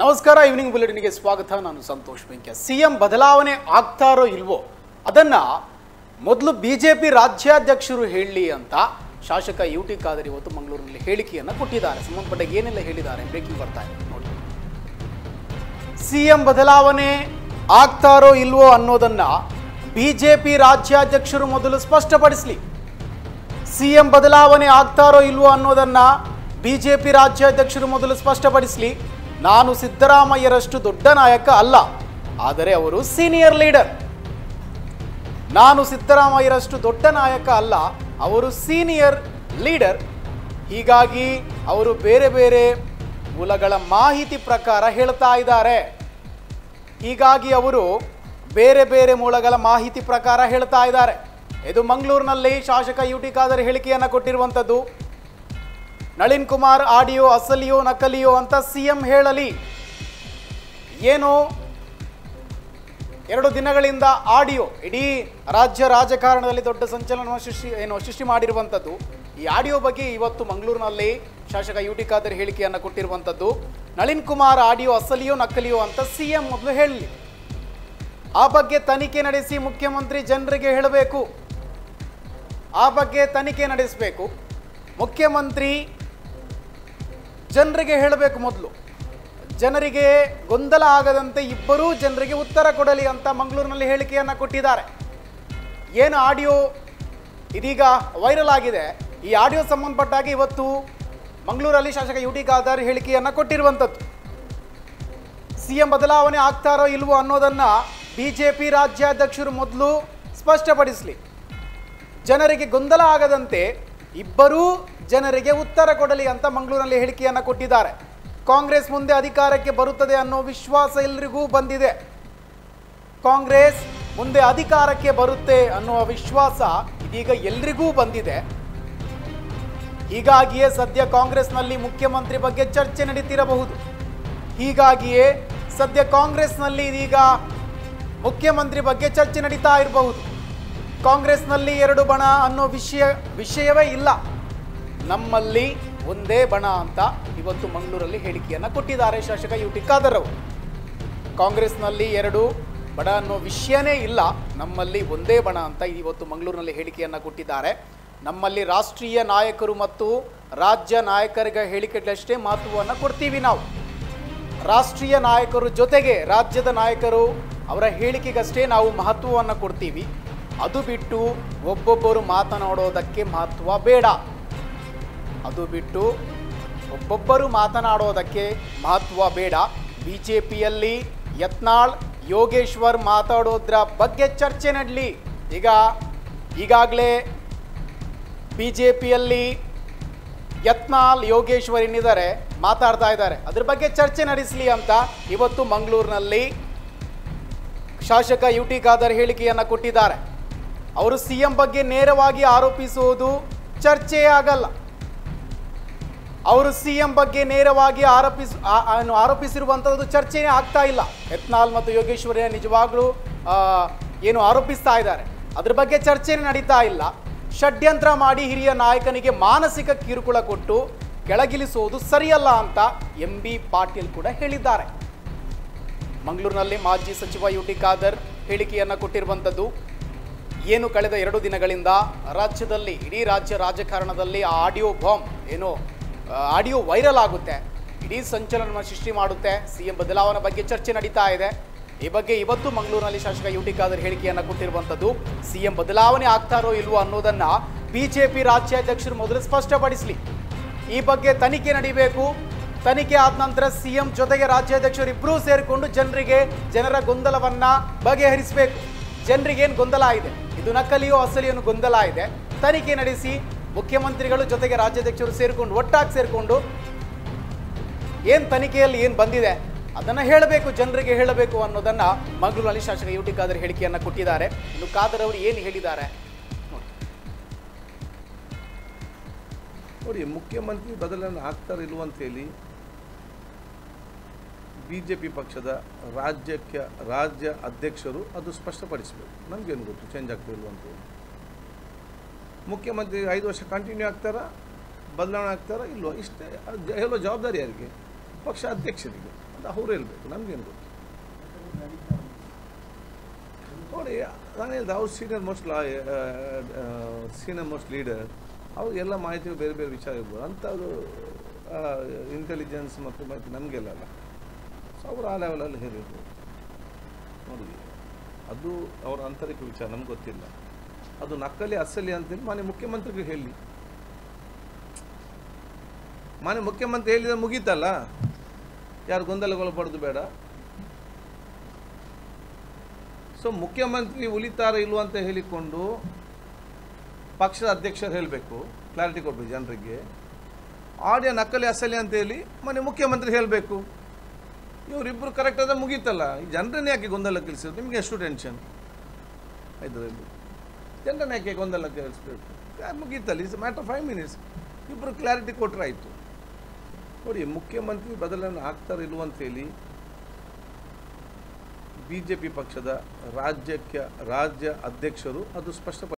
ನಮಸ್ಕಾರ. ಈವ್ನಿಂಗ್ ಬುಲೆಟಿನ್ಗೆ ಸ್ವಾಗತ. ನಾನು ಸಂತೋಷ್ ಬೆಂಕೆ. ಸಿಎಂ ಬದಲಾವಣೆ ಆಗ್ತಾರೋ ಇಲ್ವೋ ಅದನ್ನ ಮೊದಲು ಬಿಜೆಪಿ ರಾಜ್ಯಾಧ್ಯಕ್ಷರು ಹೇಳಲಿ ಅಂತ ಶಾಸಕ ಯುಟಿ ಖಾದರ್ ಇವತ್ತು ಮಂಗಳೂರಿನಲ್ಲಿ ಹೇಳಿಕೆಯನ್ನು ಕೊಟ್ಟಿದ್ದಾರೆ. ಸಂಬಂಧಪಟ್ಟ ಏನೆಲ್ಲ ಹೇಳಿದ್ದಾರೆ ಬ್ರೇಕಿಂಗ್ ಬರ್ತಾ ಇದೆ ನೋಡಿ. ಸಿಎಂ ಬದಲಾವಣೆ ಆಗ್ತಾರೋ ಇಲ್ವೋ ಅನ್ನೋದನ್ನ ಬಿಜೆಪಿ ರಾಜ್ಯಾಧ್ಯಕ್ಷರು ಮೊದಲು ಸ್ಪಷ್ಟಪಡಿಸಲಿ. ಸಿಎಂ ಬದಲಾವಣೆ ಆಗ್ತಾರೋ ಇಲ್ವೋ ಅನ್ನೋದನ್ನ ಬಿಜೆಪಿ ರಾಜ್ಯಾಧ್ಯಕ್ಷರು ಮೊದಲು ಸ್ಪಷ್ಟಪಡಿಸಲಿ. ನಾನು ಸಿದ್ದರಾಮಯ್ಯರಷ್ಟು ದೊಡ್ಡ ನಾಯಕ ಅಲ್ಲ, ಆದರೆ ಅವರು ಸೀನಿಯರ್ ಲೀಡರ್. ನಾನು ಸಿದ್ದರಾಮಯ್ಯರಷ್ಟು ದೊಡ್ಡ ನಾಯಕ ಅಲ್ಲ, ಅವರು ಸೀನಿಯರ್ ಲೀಡರ್. ಹೀಗಾಗಿ ಅವರು ಬೇರೆ ಬೇರೆ ಮೂಲಗಳ ಮಾಹಿತಿ ಪ್ರಕಾರ ಹೇಳ್ತಾ ಇದ್ದಾರೆ. ಇದು ಮಂಗಳೂರಿನಲ್ಲಿ ಶಾಸಕ ಯುಟಿ ಖಾದರ್ ಹೇಳಿಕೆಯನ್ನು ಕೊಟ್ಟಿರುವಂಥದ್ದು. ನಳಿನ್ ಕುಮಾರ್ ಆಡಿಯೋ ಅಸಲಿಯೋ ನಕಲಿಯೋ ಅಂತ ಸಿಎಂ ಹೇಳಲಿ. ಏನು 2 ದಿನಗಳಿಂದ ಆಡಿಯೋ ಇಡೀ ರಾಜ್ಯ ರಾಜಕಾರಣದಲ್ಲಿ ದೊಡ್ಡ ಸಂಚಲನವನ್ನು ಸೃಷ್ಟಿ ಮಾಡಿರುವಂಥದ್ದು. ಈ ಆಡಿಯೋ ಬಗ್ಗೆ ಇವತ್ತು ಮಂಗಳೂರಿನಲ್ಲಿ ಶಾಸಕ ಯುಟಿ ಖಾದರ್ ಹೇಳಿಕೆಯನ್ನು ಕೊಟ್ಟಿರುವಂಥದ್ದು. ನಳಿನ್ ಕುಮಾರ್ ಆಡಿಯೋ ಅಸಲಿಯೋ ನಕಲಿಯೋ ಅಂತ ಸಿಎಂ ಮೊದಲು ಹೇಳಲಿ. ಆ ಬಗ್ಗೆ ತನಿಖೆ ನಡೆಸಿ ಮುಖ್ಯಮಂತ್ರಿ ಜನರಿಗೆ ಹೇಳಬೇಕು. ಮುಖ್ಯಮಂತ್ರಿ ಜನರಿಗೆ ಹೇಳಬೇಕು. ಮೊದಲು ಜನರಿಗೆ ಗೊಂದಲ ಆಗದಂತೆ ಇಬ್ಬರೂ ಜನರಿಗೆ ಉತ್ತರ ಕೊಡಲಿ ಅಂತ ಮಂಗಳೂರಿನಲ್ಲಿ ಹೇಳಿಕೆಯನ್ನು ಕೊಟ್ಟಿದ್ದಾರೆ. ಏನು ಆಡಿಯೋ ಇದೀಗ ವೈರಲ್ ಆಗಿದೆ, ಈ ಆಡಿಯೋ ಸಂಬಂಧಪಟ್ಟಾಗಿ ಇವತ್ತು ಮಂಗಳೂರಲ್ಲಿ ಶಾಸಕ ಯುಟಿ ಖಾದರ್ ಹೇಳಿಕೆಯನ್ನು ಕೊಟ್ಟಿರುವಂಥದ್ದು. ಸಿಎಂ ಬದಲಾವಣೆ ಆಗ್ತಾರೋ ಇಲ್ವೋ ಅನ್ನೋದನ್ನು ಬಿಜೆಪಿ ರಾಜ್ಯಾಧ್ಯಕ್ಷರು ಮೊದಲು ಸ್ಪಷ್ಟಪಡಿಸಲಿ. ಜನರಿಗೆ ಗೊಂದಲ ಆಗದಂತೆ ಇಬ್ಬರೂ ಜನರಿಗೆ ಉತ್ತರ ಕೊಡಲಿ ಅಂತ ಮಂಗಳೂರಿನಲ್ಲಿ ಹೇಳಿಕೆಯನ್ನು ಕೊಟ್ಟಿದ್ದಾರೆ. ಕಾಂಗ್ರೆಸ್ ಮುಂದೆ ಅಧಿಕಾರಕ್ಕೆ ಬರುತ್ತದೆ ಅನ್ನೋ ವಿಶ್ವಾಸ ಎಲ್ರಿಗೂ ಬಂದಿದೆ. ಕಾಂಗ್ರೆಸ್ ಮುಂದೆ ಅಧಿಕಾರಕ್ಕೆ ಬರುತ್ತೆ ಅನ್ನುವ ವಿಶ್ವಾಸ ಇದೀಗ ಎಲ್ರಿಗೂ ಬಂದಿದೆ. ಹೀಗಾಗಿಯೇ ಸದ್ಯ ಕಾಂಗ್ರೆಸ್ನಲ್ಲಿ ಮುಖ್ಯಮಂತ್ರಿ ಬಗ್ಗೆ ಚರ್ಚೆ ನಡೀತಿರಬಹುದು. ಹೀಗಾಗಿಯೇ ಸದ್ಯ ಕಾಂಗ್ರೆಸ್ನಲ್ಲಿ ಇದೀಗ ಮುಖ್ಯಮಂತ್ರಿ ಬಗ್ಗೆ ಚರ್ಚೆ ನಡೀತಾ ಇರಬಹುದು. ಕಾಂಗ್ರೆಸ್ನಲ್ಲಿ 2 ಬಣ ಅನ್ನೋ ವಿಷಯವೇ ಇಲ್ಲ, ನಮ್ಮಲ್ಲಿ ಒಂದೇ ಬಣ ಅಂತ ಇವತ್ತು ಮಂಗಳೂರಲ್ಲಿ ಹೇಳಿಕೆಯನ್ನು ಕೊಟ್ಟಿದ್ದಾರೆ ಶಾಸಕ ಯುಟಿ ಖಾದರ್ ಅವರು. ಕಾಂಗ್ರೆಸ್ನಲ್ಲಿ 2 ಬಣ ಅನ್ನೋ ವಿಷಯನೇ ಇಲ್ಲ, ನಮ್ಮಲ್ಲಿ ಒಂದೇ ಬಣ ಅಂತ ಇವತ್ತು ಮಂಗಳೂರಿನಲ್ಲಿ ಹೇಳಿಕೆಯನ್ನು ಕೊಟ್ಟಿದ್ದಾರೆ. ನಮ್ಮಲ್ಲಿ ರಾಷ್ಟ್ರೀಯ ನಾಯಕರು ಮತ್ತು ರಾಜ್ಯ ನಾಯಕರಿಗೆ ಹೇಳಿಕೆಗಳಷ್ಟೇ ಮಹತ್ವವನ್ನು ಕೊಡ್ತೀವಿ. ನಾವು ರಾಷ್ಟ್ರೀಯ ನಾಯಕರು ಜೊತೆಗೆ ರಾಜ್ಯದ ನಾಯಕರು ಅವರ ಹೇಳಿಕೆಗಷ್ಟೇ ನಾವು ಮಹತ್ವವನ್ನು ಕೊಡ್ತೀವಿ. ಅದು ಬಿಟ್ಟು ಒಬ್ಬೊಬ್ಬರು ಮಾತನಾಡೋದಕ್ಕೆ ಮಹತ್ವ ಬೇಡ. ಬಿಜೆಪಿಯಲ್ಲಿ ಯತ್ನಾಳ್ ಯೋಗೇಶ್ವರ್ ಮಾತಾಡೋದ್ರ ಬಗ್ಗೆ ಚರ್ಚೆ ನಡಲಿ. ಈಗಾಗಲೇ ಬಿಜೆಪಿಯಲ್ಲಿ ಯತ್ನಾಳ್ ಯೋಗೇಶ್ವರ್ ಏನಿದ್ದಾರೆ ಮಾತಾಡ್ತಾ ಇದ್ದಾರೆ, ಅದ್ರ ಬಗ್ಗೆ ಚರ್ಚೆ ನಡೆಸಲಿ ಅಂತ ಇವತ್ತು ಮಂಗಳೂರಿನಲ್ಲಿ ಶಾಸಕ ಯುಟಿ ಖಾದರ್ ಹೇಳಿಕೆಯನ್ನು ಕೊಟ್ಟಿದ್ದಾರೆ. ಅವರು ಸಿಎಂ ಬಗ್ಗೆ ನೇರವಾಗಿ ಆರೋಪಿಸುವುದು ಚರ್ಚೆಯೇ ಆಗಲ್ಲ. ಅವರು ಸಿಎಂ ಬಗ್ಗೆ ನೇರವಾಗಿ ಆರೋಪಿಸಿರುವಂಥದ್ದು ಚರ್ಚೆಯೇ ಆಗ್ತಾ ಇಲ್ಲ. ಯತ್ನಾಳ್ ಮತ್ತು ಯೋಗೇಶ್ವರ ನಿಜವಾಗ್ಲೂ ಏನು ಆರೋಪಿಸ್ತಾ ಇದ್ದಾರೆ, ಅದ್ರ ಬಗ್ಗೆ ಚರ್ಚೆನೇ ನಡೀತಾ ಇಲ್ಲ. ಷಡ್ಯಂತ್ರ ಮಾಡಿ ಹಿರಿಯ ನಾಯಕನಿಗೆ ಮಾನಸಿಕ ಕಿರುಕುಳ ಕೊಟ್ಟು ಕೆಳಗಿಳಿಸುವುದು ಸರಿಯಲ್ಲ ಅಂತ MB ಪಾಟೀಲ್ ಕೂಡ ಹೇಳಿದ್ದಾರೆ. ಮಂಗಳೂರಿನಲ್ಲಿ ಮಾಜಿ ಸಚಿವ ಯುಟಿ ಖಾದರ್ ಹೇಳಿಕೆಯನ್ನು ಕೊಟ್ಟಿರುವಂಥದ್ದು. ಏನು ಕಳೆದ 2 ದಿನಗಳಿಂದ ರಾಜ್ಯದಲ್ಲಿ ಇಡೀ ರಾಜ್ಯ ರಾಜಕಾರಣದಲ್ಲಿ ಆಡಿಯೋ ವೈರಲ್ ಆಗುತ್ತೆ, ಇಡೀ ಸಂಚಲನವನ್ನು ಸೃಷ್ಟಿ ಮಾಡುತ್ತೆ. ಸಿಎಂ ಬದಲಾವಣೆ ಬಗ್ಗೆ ಚರ್ಚೆ ನಡೀತಾ ಇದೆ. ಈ ಬಗ್ಗೆ ಇವತ್ತು ಮಂಗಳೂರಿನಲ್ಲಿ ಶಾಸಕ ಯುಟಿ ಖಾದರ್ ಹೇಳಿಕೆಯನ್ನು ಕೊಟ್ಟಿರುವಂಥದ್ದು. ಸಿಎಂ ಬದಲಾವಣೆ ಆಗ್ತಾರೋ ಇಲ್ವೋ ಅನ್ನೋದನ್ನ ಬಿಜೆಪಿ ರಾಜ್ಯಾಧ್ಯಕ್ಷರು ಮೊದಲು ಸ್ಪಷ್ಟಪಡಿಸಲಿ. ಈ ಬಗ್ಗೆ ತನಿಖೆ ನಡೀಬೇಕು. ತನಿಖೆ ಆದ ನಂತರ ಸಿಎಂ ಜೊತೆಗೆ ರಾಜ್ಯಾಧ್ಯಕ್ಷರು ಇಬ್ಬರೂ ಸೇರಿಕೊಂಡು ಜನರ ಗೊಂದಲವನ್ನ ಬಗೆಹರಿಸಬೇಕು. ಜನರಿಗೇನು ಗೊಂದಲ ಇದೆ, ಇದು ನಕಲಿಯೋ ಅಸಲಿಯೋ ಗೊಂದಲ ಇದೆ, ತನಿಖೆ ನಡೆಸಿ ಮುಖ್ಯಮಂತ್ರಿಗಳು ಜೊತೆಗೆ ರಾಜ್ಯಾಧ್ಯಕ್ಷರು ಒಟ್ಟಾಗಿ ಸೇರಿಕೊಂಡು ಏನು ತನಿಖೆಯಲ್ಲಿ ಏನು ಬಂದಿದೆ ಅದನ್ನು ಹೇಳಬೇಕು, ಜನರಿಗೆ ಹೇಳಬೇಕು ಅನ್ನೋದನ್ನ ಮಂಗಳೂರಿನಲ್ಲಿ ಶಾಸಕ ಯುಟಿ ಖಾದರ್ ಹೇಳಿಕೆಯನ್ನು ಕೊಟ್ಟಿದ್ದಾರೆ. ಇನ್ನು ಖಾದರ್ ಅವರು ಏನು ಹೇಳಿದ್ದಾರೆ ನೋಡಿ. ಮುಖ್ಯಮಂತ್ರಿ ಬದಲಾವಣೆ ಆಗ್ತಾರೆ ಇಲ್ವ ಅಂತ ಹೇಳಿ ಬಿಜೆಪಿ ಪಕ್ಷದ ರಾಜ್ಯ ಅಧ್ಯಕ್ಷರು ಅದು ಸ್ಪಷ್ಟಪಡಿಸಬೇಕು. ನಮಗೇನು ಗೊತ್ತು ಚೇಂಜ್ ಆಗ್ತಾ ಇಲ್ವ ಅಂತ ಹೇಳಿ. ಮುಖ್ಯಮಂತ್ರಿ 5 ವರ್ಷ ಕಂಟಿನ್ಯೂ ಆಗ್ತಾರಾ, ಬದಲಾವಣೆ ಆಗ್ತಾರಾ ಇಲ್ವೋ, ಇಷ್ಟೇ ಹೇಳೋ ಜವಾಬ್ದಾರಿ ಯಾರಿಗೆ? ಪಕ್ಷ ಅಧ್ಯಕ್ಷರಿಗೆ. ಅದು ಅವ್ರು ಹೇಳಬೇಕು, ನಮಗೇನು ಗೊತ್ತು. ನೋಡಿ, ನಾನು ಹೇಳಿದೆ ಅವ್ರು ಸೀನಿಯರ್ ಮೋಸ್ಟ್ ಲೀಡರ್, ಅವ್ರಿಗೆಲ್ಲ ಮಾಹಿತಿ ಬೇರೆ ಬೇರೆ ವಿಚಾರ ಇರ್ಬೋದು. ಅಂಥದ್ದು ಇಂಟೆಲಿಜೆನ್ಸ್ ಮತ್ತು ಮಾಹಿತಿ ನಮಗೆಲ್ಲ ಅಲ್ಲ. ಸೊ ಅವರು ಆ ಲೆವೆಲಲ್ಲಿ ಹೇಳಿರ್ಬೋದು. ನೋಡಿ, ಅದು ಅವರ ಆಂತರಿಕ ವಿಚಾರ, ನಮ್ಗೆ ಗೊತ್ತಿಲ್ಲ. ಅದು ನಕಲಿ ಅಸಲಿ ಅಂತೇಳಿ ಮಾನ್ಯ ಮುಖ್ಯಮಂತ್ರಿಗೆ ಹೇಳಿ. ಮಾನ್ಯ ಮುಖ್ಯಮಂತ್ರಿ ಹೇಳಿದ್ರೆ ಮುಗೀತಲ್ಲ, ಯಾರು ಗೊಂದಲಗೊಳಪಡೋದು ಬೇಡ. ಸೊ ಮುಖ್ಯಮಂತ್ರಿ ಉಳಿತಾರ ಇಲ್ವ ಅಂತ ಹೇಳಿಕೊಂಡು ಪಕ್ಷದ ಅಧ್ಯಕ್ಷರು ಹೇಳಬೇಕು, ಕ್ಲಾರಿಟಿ ಕೊಡಬೇಕು ಜನರಿಗೆ. ಆಡಿಯೋ ನಕಲಿ ಅಸಲಿ ಅಂತ ಹೇಳಿ ಮಾನ್ಯ ಮುಖ್ಯಮಂತ್ರಿ ಹೇಳಬೇಕು. ಇವರಿಬ್ಬರು ಕರೆಕ್ಟ್ ಆದರೆ ಮುಗೀತಲ್ಲ. ಈ ಜನರನ್ನ ಯಾಕೆ ಗೊಂದಲ ಕಲಿಸಿದ್ರು? ನಿಮಗೆ ಎಷ್ಟು ಟೆನ್ಷನ್ ಇದರಲ್ಲಿ? ಜನರನ್ನ ಯಾಕೆ ಗೊಂದಲ ಕಲಿಸ್ಬೇಕು? ಮುಗೀತಲ್ಲ. It's matter 5 minutes. ಇಬ್ಬರು ಕ್ಲಾರಿಟಿ ಕೊಟ್ಟರೆ ಆಯಿತು. ನೋಡಿ, ಮುಖ್ಯಮಂತ್ರಿ ಬದಲಾವಣೆ ಆಗ್ತಾರೆ ಇಲ್ವಂತೇಳಿ BJP ಪಕ್ಷದ ರಾಜ್ಯ ಅಧ್ಯಕ್ಷರು ಅದು ಸ್ಪಷ್ಟಪಡಿಸಿದ್ದಾರೆ.